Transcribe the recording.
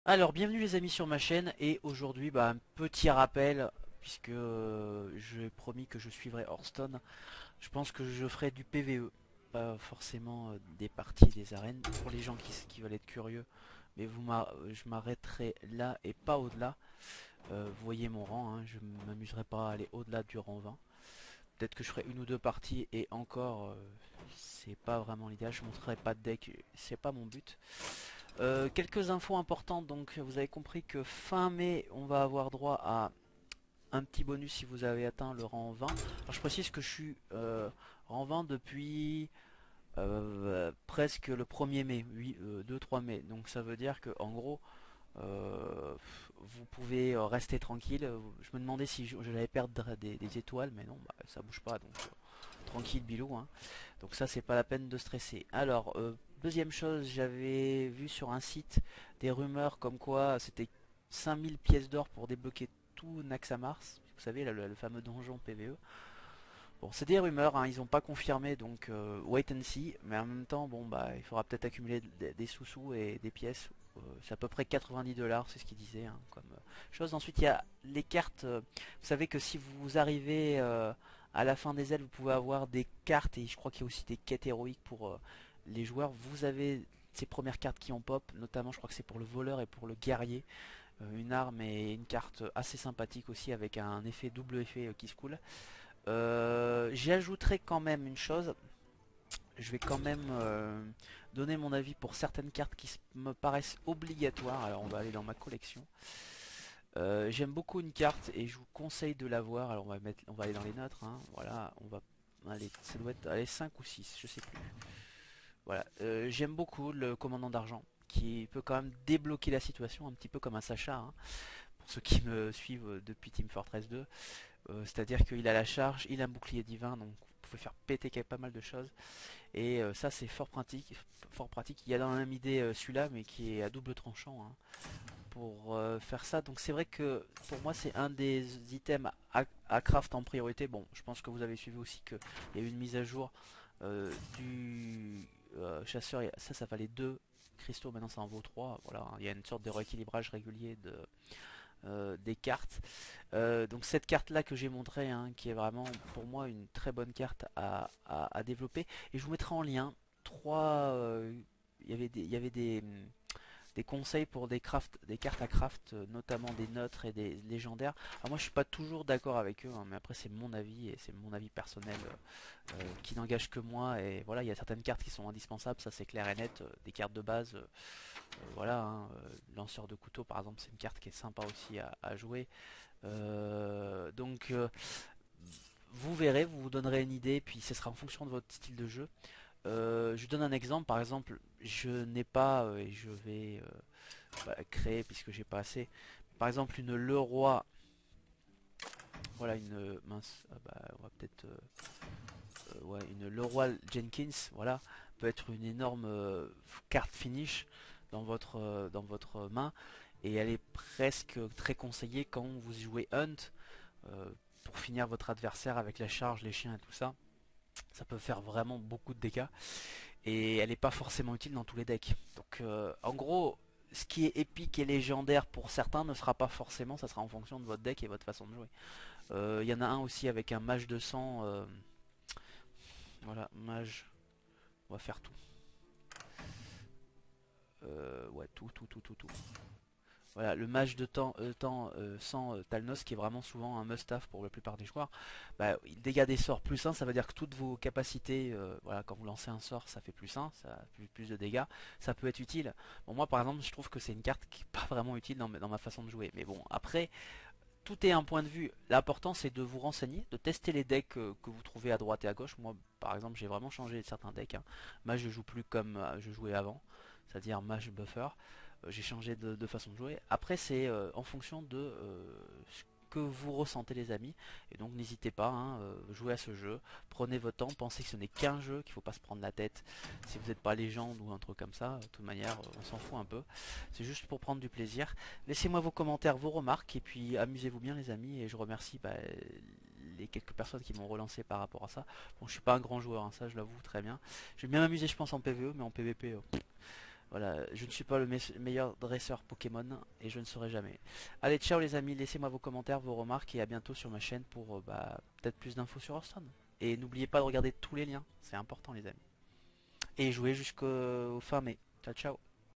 Alors, bienvenue les amis sur ma chaîne et aujourd'hui un petit rappel puisque j'ai promis que je suivrai Hearthstone. Je pense que je ferai du PvE, pas forcément des parties, des arènes pour les gens qui veulent être curieux. Mais je m'arrêterai là et pas au-delà. Vous voyez mon rang, hein, je m'amuserai pas à aller au-delà du rang 20. Peut-être que je ferai une ou deux parties et encore, c'est pas vraiment l'idéal. Je montrerai pas de deck, c'est pas mon but. Quelques infos importantes, donc vous avez compris que fin mai on va avoir droit à un petit bonus si vous avez atteint le rang 20. Alors je précise que je suis rang 20 depuis presque le 1er mai, 2-3 mai, donc ça veut dire que en gros euh, vous pouvez rester tranquille. Je me demandais si j'allais perdre des étoiles, mais non, ça bouge pas, donc tranquille bilou, hein. Donc ça c'est pas la peine de stresser. Alors deuxième chose, j'avais vu sur un site des rumeurs comme quoi c'était 5000 pièces d'or pour débloquer tout Naxxamars. Vous savez le fameux donjon PvE. Bon, c'est des rumeurs, hein, ils n'ont pas confirmé, donc wait and see. Mais en même temps, bon il faudra peut-être accumuler des sous-sous et des pièces. C'est à peu près 90 $, c'est ce qu'ils disaient, hein, comme chose. Ensuite, il y a les cartes. Vous savez que si vous arrivez à la fin des ailes, vous pouvez avoir des cartes et je crois qu'il y a aussi des quêtes héroïques pour les joueurs. Vous avez ces premières cartes qui ont pop, notamment je crois que c'est pour le voleur et pour le guerrier. Une arme et une carte assez sympathique aussi avec un effet double effet qui se coule. J'y ajouterai quand même une chose. Je vais quand même donner mon avis pour certaines cartes qui me paraissent obligatoires. Alors on va aller dans ma collection. J'aime beaucoup une carte et je vous conseille de la voir. Alors on va aller dans les nôtres, hein. Voilà, on va aller, ça doit être allez, 5 ou 6, je sais plus. Voilà, j'aime beaucoup le commandant d'argent qui peut quand même débloquer la situation un petit peu comme un Sacha, hein, pour ceux qui me suivent depuis Team Fortress 2. C'est-à-dire qu'il a la charge, il a un bouclier divin, donc vous pouvez faire péter pas mal de choses. Et ça c'est fort pratique, fort pratique. Il y a dans la même idée celui-là, mais qui est à double tranchant, hein, pour faire ça. Donc c'est vrai que pour moi c'est un des items à craft en priorité. Bon, je pense que vous avez suivi aussi qu'il y a eu une mise à jour du chasseur. Ça valait 2 cristaux, maintenant ça en vaut 3. Voilà, il y a une sorte de rééquilibrage régulier des cartes. Donc cette carte là que j'ai montrée, hein, qui est vraiment pour moi une très bonne carte à développer. Et je vous mettrai en lien trois. Il y avait des conseils pour des cartes à craft, notamment des neutres et des légendaires. Alors moi je suis pas toujours d'accord avec eux, hein, mais après c'est mon avis et c'est mon avis personnel qui n'engage que moi. Et voilà, il y a certaines cartes qui sont indispensables, ça c'est clair et net. Des cartes de base, voilà, hein, lanceur de couteau par exemple, c'est une carte qui est sympa aussi à jouer. Donc vous verrez, vous vous donnerez une idée, puis ce sera en fonction de votre style de jeu. Je vous donne un exemple, par exemple, je n'ai pas, et je vais créer puisque j'ai pas assez, par exemple une Leroy, voilà une mince, on va peut-être, ouais, une Leroy Jenkins, voilà, peut être une énorme carte finish dans votre main, et elle est presque très conseillée quand vous jouez Hunt, euh, pour finir votre adversaire avec la charge, les chiens et tout ça. Ça peut faire vraiment beaucoup de dégâts et elle n'est pas forcément utile dans tous les decks. Donc en gros, ce qui est épique et légendaire pour certains ne sera pas forcément, ça sera en fonction de votre deck et votre façon de jouer. Il y en a un aussi avec un mage de sang. Voilà, mage, on va faire tout. Ouais, tout. Voilà, le mage de temps sans Talnos qui est vraiment souvent un must-have pour la plupart des joueurs. Il dégâts des sorts plus 1, ça veut dire que toutes vos capacités, voilà, quand vous lancez un sort, ça fait plus 1, ça fait plus de dégâts. Ça peut être utile. Bon, moi par exemple, je trouve que c'est une carte qui n'est pas vraiment utile dans ma façon de jouer. Mais bon, après, tout est un point de vue. L'important c'est de vous renseigner, de tester les decks que vous trouvez à droite et à gauche. Moi par exemple, j'ai vraiment changé certains decks, hein. Mage, je joue plus comme je jouais avant, c'est-à-dire mage buffer. J'ai changé de façon de jouer. Après, c'est en fonction de ce que vous ressentez, les amis. Et donc, n'hésitez pas, hein, jouez à ce jeu. Prenez votre temps. Pensez que ce n'est qu'un jeu, qu'il ne faut pas se prendre la tête. Si vous n'êtes pas légende ou un truc comme ça, de toute manière, on s'en fout un peu. C'est juste pour prendre du plaisir. Laissez-moi vos commentaires, vos remarques. Et puis, amusez-vous bien, les amis. Et je remercie les quelques personnes qui m'ont relancé par rapport à ça. Bon, je suis pas un grand joueur, hein, ça je l'avoue très bien. Je vais bien m'amuser, je pense, en PvE, mais en PvP, Voilà, je ne suis pas le meilleur dresseur Pokémon et je ne serai jamais. Allez, ciao les amis, laissez-moi vos commentaires, vos remarques et à bientôt sur ma chaîne pour peut-être plus d'infos sur Hearthstone. Et n'oubliez pas de regarder tous les liens, c'est important les amis. Et jouez jusqu'au fin mai. Ciao ciao.